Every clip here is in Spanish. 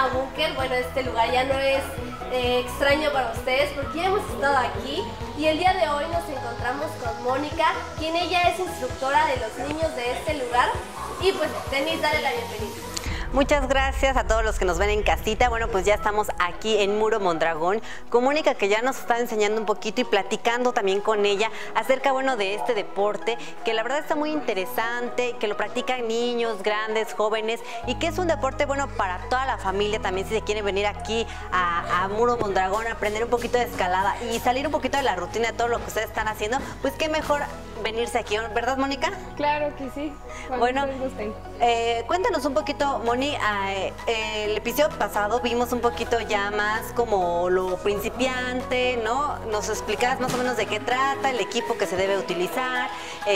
llama Búnker. Bueno, este lugar ya no es extraño para ustedes porque ya hemos estado aquí y el día de hoy nos encontramos con Mónica, quien ella es instructora de los niños de este lugar. Y pues, Denise, dale la bienvenida. Muchas gracias a todos los que nos ven en casita. Bueno, pues ya estamos aquí en Muro Mondragón con Mónica, que ya nos está enseñando un poquito y platicando también con ella acerca, bueno, de este deporte que la verdad está muy interesante, que lo practican niños, grandes, jóvenes y que es un deporte, bueno, para toda la familia también. Si se quieren venir aquí a Muro Mondragón a aprender un poquito de escalada y salir un poquito de la rutina de todo lo que ustedes están haciendo, pues qué mejor venirse aquí, ¿verdad, Mónica? Claro que sí. Bueno, cuéntanos un poquito, Moni, el episodio pasado vimos un poquito ya más como lo principiante, ¿no? Nos explicabas más o menos de qué trata, el equipo que se debe utilizar,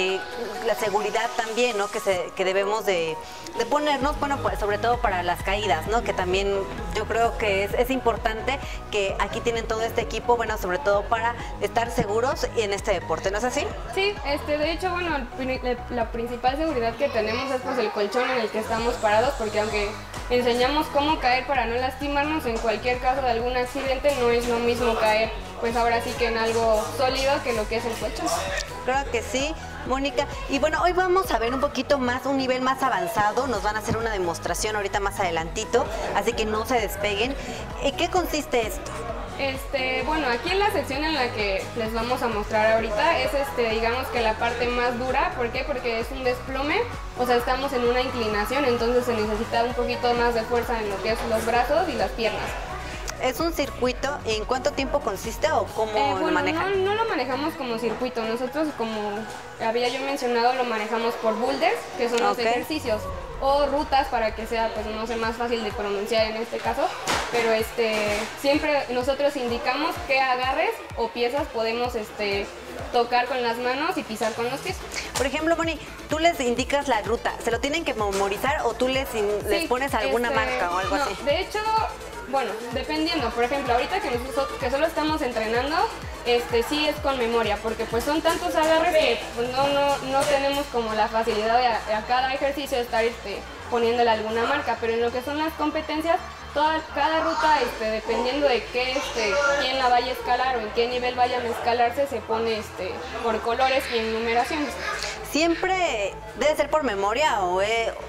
la seguridad también, ¿no? Que debemos de ponernos, bueno, pues sobre todo para las caídas, ¿no? Que también yo creo que es importante que aquí tienen todo este equipo, bueno, sobre todo para estar seguros en este deporte, ¿no es así? Sí, de hecho, bueno, la principal seguridad que tenemos es pues el colchón en el que estamos parados, porque aunque enseñamos cómo caer para no lastimarnos, en cualquier caso de algún accidente no es lo mismo caer, pues ahora sí que en algo sólido que lo que es el colchón. Claro que sí, Mónica. Y bueno, hoy vamos a ver un poquito más, un nivel más avanzado. Nos van a hacer una demostración ahorita más adelantito, así que no se despeguen. ¿En qué consiste esto? Bueno, aquí en la sección en la que les vamos a mostrar ahorita es digamos que la parte más dura. ¿Por qué? Porque es un desplome, o sea, estamos en una inclinación, entonces se necesita un poquito más de fuerza en lo que es los brazos y las piernas. ¿Es un circuito? ¿En cuánto tiempo consiste o cómo lo manejan? No lo manejamos como circuito. Nosotros, como había yo mencionado, lo manejamos por boulders, que son los ejercicios, o rutas para que sea, pues no sé, más fácil de pronunciar en este caso. Pero siempre nosotros indicamos qué agarres o piezas podemos tocar con las manos y pisar con los pies. Por ejemplo, Moni, tú les indicas la ruta. ¿Se lo tienen que memorizar o tú les pones alguna marca o algo así? De hecho, bueno, dependiendo. Por ejemplo, ahorita que solo estamos entrenando, sí es con memoria, porque pues son tantos agarres que pues, no tenemos como la facilidad de a cada ejercicio estar poniéndole alguna marca, pero en lo que son las competencias, cada ruta, dependiendo de quién la vaya a escalar o en qué nivel vayan a escalarse, se pone por colores y en numeraciones. ¿Siempre debe ser por memoria o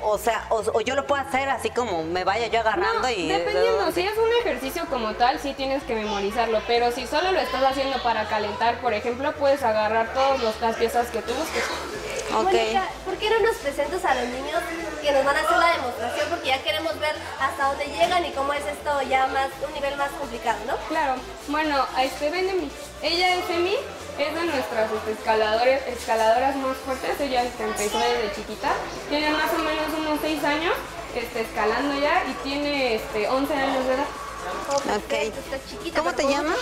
yo lo puedo hacer así como me vaya yo agarrando? Dependiendo, si es un ejercicio como tal, sí tienes que memorizarlo, pero si solo lo estás haciendo para calentar, por ejemplo, puedes agarrar todas las piezas que tú busques. Mónica, ¿por qué no nos presentas a los niños que nos van a hacer la demostración? Porque ya queremos ver hasta dónde llegan y cómo es esto ya un nivel más complicado, ¿no? Claro. Bueno, ven Emi. Ella es Emi, es de nuestras escaladoras más fuertes. Ella empezó desde chiquita. Tiene más o menos unos 6 años escalando ya y tiene 11 años de edad. Ok. Chiquita, ¿Cómo te llamas?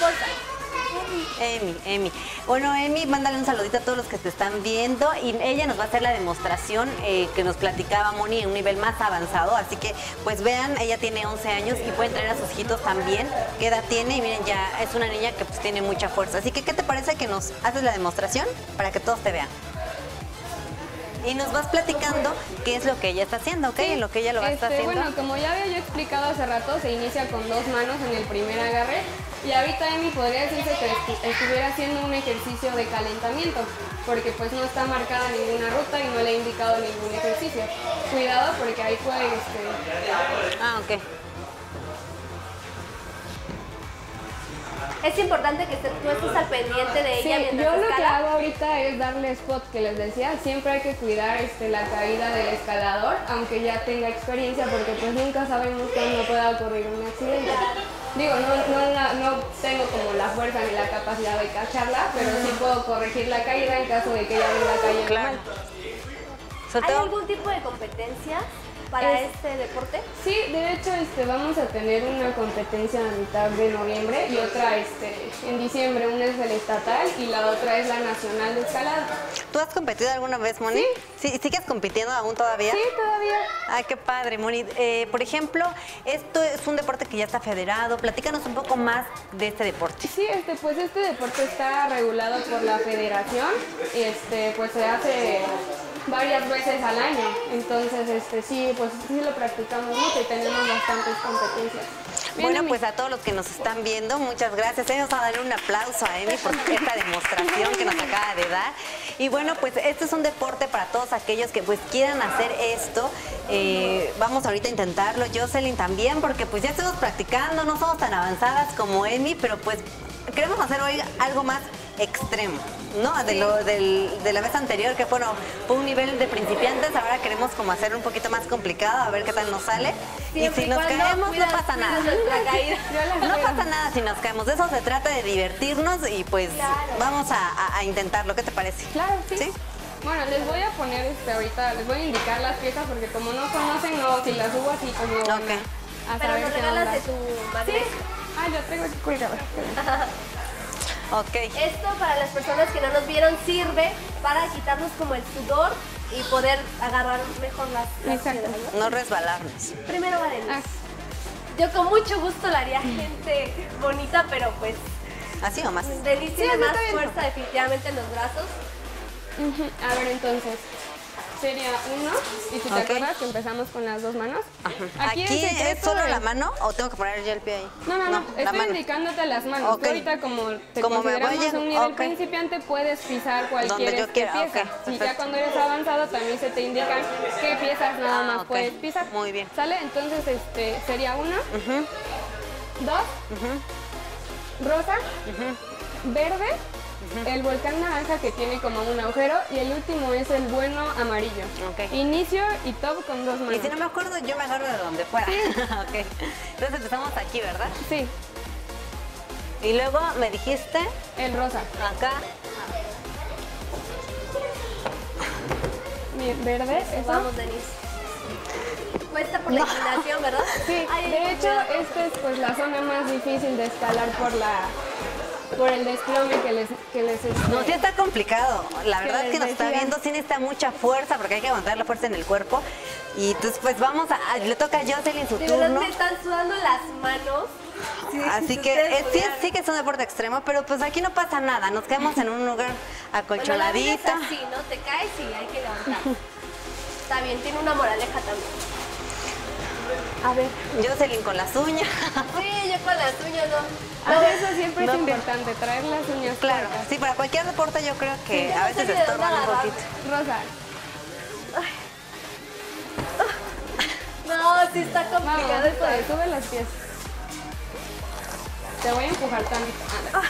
Emi. Bueno, Emi, mándale un saludito a todos los que te están viendo y ella nos va a hacer la demostración que nos platicaba Moni en un nivel más avanzado, así que pues vean, ella tiene 11 años y pueden traer a sus hijitos también. ¿Qué edad tiene? Y miren, ya es una niña que pues tiene mucha fuerza, así que ¿qué te parece que nos haces la demostración para que todos te vean? Y nos vas platicando qué es lo que ella está haciendo, ¿ok? Sí, en lo que ella lo va a estar haciendo. Bueno, como ya había yo explicado hace rato, se inicia con 2 manos en el primer agarre. Y ahorita Emi podría decirse que estuviera haciendo un ejercicio de calentamiento, porque pues no está marcada ninguna ruta y no le he indicado ningún ejercicio. Cuidado porque ahí puede... ok. Es importante que tú estés al pendiente de ella mientras yo lo que escala. hago ahorita es darle spot, que les decía, siempre hay que cuidar la caída del escalador, aunque ya tenga experiencia, porque pues nunca sabemos cuándo pueda ocurrir un accidente. Digo, no tengo como la fuerza ni la capacidad de cacharla, pero sí puedo corregir la caída en caso de que ella venga cayendo mal. ¿Hay algún tipo de competencia para este deporte? Sí, de hecho vamos a tener una competencia a mitad de noviembre y otra en diciembre. Una es el estatal y la otra es la nacional de escalada. ¿Tú has competido alguna vez, Moni? Sí. ¿Sigues compitiendo aún todavía? Sí, todavía. Ay, qué padre, Moni. Por ejemplo, esto es un deporte que ya está federado. Platícanos un poco más de este deporte. Sí, pues este deporte está regulado por la federación. Pues se hace varias veces al año. Entonces, sí, pues sí lo practicamos mucho y tenemos bastantes competencias. Bueno, pues a todos los que nos están viendo, muchas gracias. Vamos a darle un aplauso a Emi por esta demostración que nos acaba de dar. Y bueno, pues este es un deporte para todos aquellos que pues quieran hacer esto. Vamos ahorita a intentarlo, Jocelyn también, porque pues ya estamos practicando, no somos tan avanzadas como Emi, pero pues queremos hacer hoy algo más extremo, ¿no? De la vez anterior, que fue un nivel de principiantes, ahora queremos como hacerlo un poquito más complicado, a ver qué tal nos sale. Siempre y si nos caemos, no pasa nada. No pasa nada si nos caemos, de eso se trata, de divertirnos y pues vamos a intentarlo. ¿Qué te parece? Claro, sí. Bueno, les voy a poner ahorita, les voy a indicar las piezas porque como no conocen, no, si las subo así como a pero nos regalas de tu magnesio. ¿Sí? Yo traigo aquí colgado. Ok. Esto para las personas que no nos vieron sirve para quitarnos como el sudor y poder agarrar mejor las piedras, ¿no? No resbalarnos. Primero va Denise. Yo con mucho gusto la haría gente bonita, pero pues... ¿Así o más? Denise tiene más fuerza definitivamente en los brazos. A ver, entonces, sería uno, y si te acuerdas que empezamos con las dos manos. ¿Aquí es solo la mano o tengo que poner yo el pie ahí? No, estoy indicándote las manos. Tú ahorita como te consideramos un nivel principiante, puedes pisar cualquier pieza. Y ya cuando eres avanzado también se te indican qué piezas nada más puedes pisar. Muy bien. ¿Sale? Entonces sería uno, dos, rosa, verde, el volcán naranja que tiene como un agujero y el último es el bueno amarillo. Inicio y top con dos manos. Y si no me acuerdo, yo me agarro de donde fuera. Sí. Entonces empezamos aquí, ¿verdad? Sí. Y luego me dijiste... El rosa. Acá. Bien, verde. Vamos, Denise. Cuesta por la inclinación, ¿verdad? Sí. De hecho, esta es pues la zona más difícil de escalar por el desplome que les No, sí está complicado. La verdad es que nos está viendo, sí necesita mucha fuerza porque hay que aguantar la fuerza en el cuerpo. Y entonces pues vamos le toca a Jocelyn su turno. Verdad me están sudando las manos. Sí, así que sí que es un deporte extremo, pero pues aquí no pasa nada. Nos quedamos en un lugar acolcholadito. Bueno, así, ¿no? Te caes y hay que levantar. Está bien, tiene una moraleja también. A ver. Jocelyn con las uñas. Sí, yo con las uñas no. Eso siempre es importante, traer las uñas. Claro, sí, para cualquier deporte yo creo que a veces estorban un poquito. Rosa. No, sí está complicado esto. Sube las pies. Te voy a empujar tantito.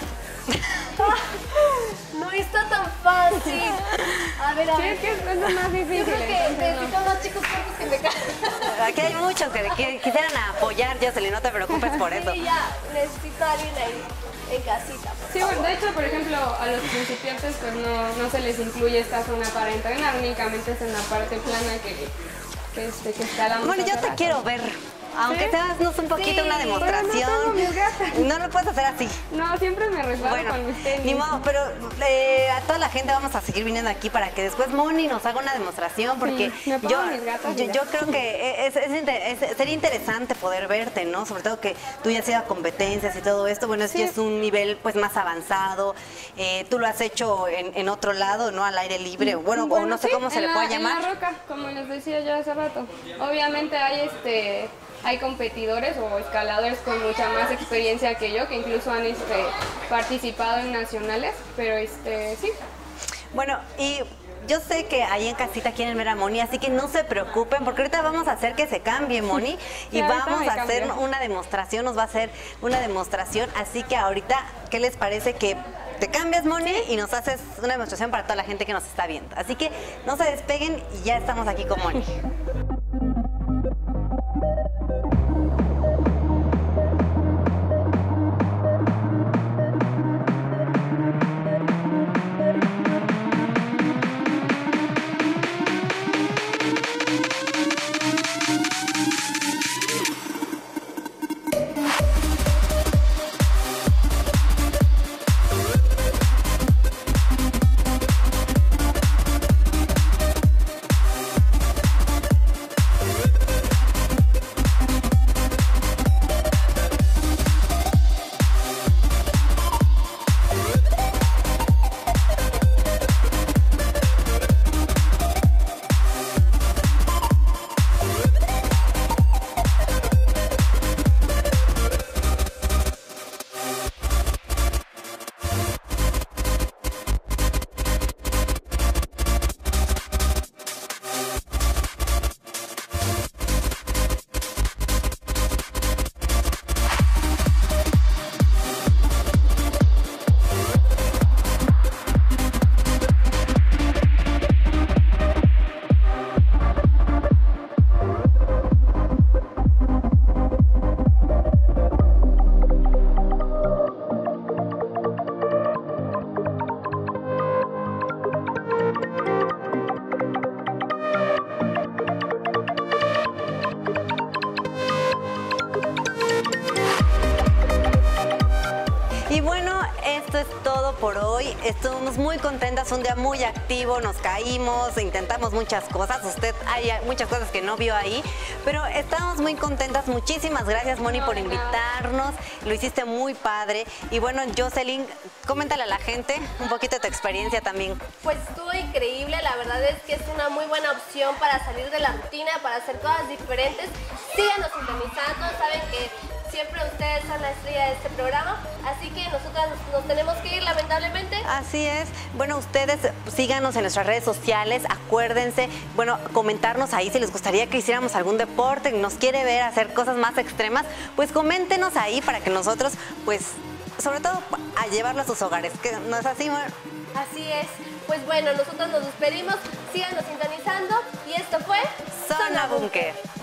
No está tan fácil. A ver, Sí, es que es lo más difícil. Yo creo que necesito más chicos fuertes que me caen. Aquí hay muchos que quisieran apoyar, Jocelyn, no te preocupes por eso. Sí, ya, necesito a alguien ahí en casita. Sí, bueno, de hecho, por ejemplo, a los principiantes pues no se les incluye esta zona para entrenar, únicamente es en la parte plana que escalamos. Bueno, yo te quiero ver. Aunque te hagas un poquito una demostración. No lo puedes hacer así. No, siempre me resbalo con mis tenis. Ni modo, pero a toda la gente vamos a seguir viniendo aquí para que después Moni nos haga una demostración, porque me pongo mis gatas, yo creo que sería interesante poder verte, ¿no? Sobre todo que tú ya has ido a competencias y todo esto, bueno, es un nivel pues más avanzado. Tú lo has hecho en otro lado, ¿no? Al aire libre, bueno o no sé cómo se le puede llamar. En la roca, como les decía yo hace rato. Obviamente hay competidores o escaladores con mucha más experiencia que yo, que incluso han participado en nacionales, pero sí. Bueno, y yo sé que ahí en casita quieren ver a Moni, así que no se preocupen, porque ahorita vamos a hacer que se cambie Moni y vamos a hacer una demostración, nos va a hacer una demostración, así que ahorita, ¿qué les parece que te cambias, Moni, y nos haces una demostración para toda la gente que nos está viendo? Así que no se despeguen y ya estamos aquí con Moni. hoy. Estuvimos muy contentas, un día muy activo, nos caímos, intentamos muchas cosas. Usted hay muchas cosas que no vio ahí, pero estamos muy contentas. Muchísimas gracias, Moni, por invitarnos. Lo hiciste muy padre. Y bueno, Jocelyn, coméntale a la gente un poquito de tu experiencia también. Pues estuvo increíble, la verdad es que es una muy buena opción para salir de la rutina, para hacer cosas diferentes. Síganos sintonizando, saben que siempre ustedes son la estrella de este programa, así que nosotras nos tenemos que ir lamentablemente. Así es. Bueno, ustedes síganos en nuestras redes sociales, acuérdense, bueno, comentarnos ahí si les gustaría que hiciéramos algún deporte, nos quiere ver hacer cosas más extremas, pues coméntenos ahí para que nosotros, pues, sobre todo a llevarlo a sus hogares, que no es así, Mar. Así es. Pues bueno, nosotros nos despedimos, síganos sintonizando y esto fue Zona Búnker.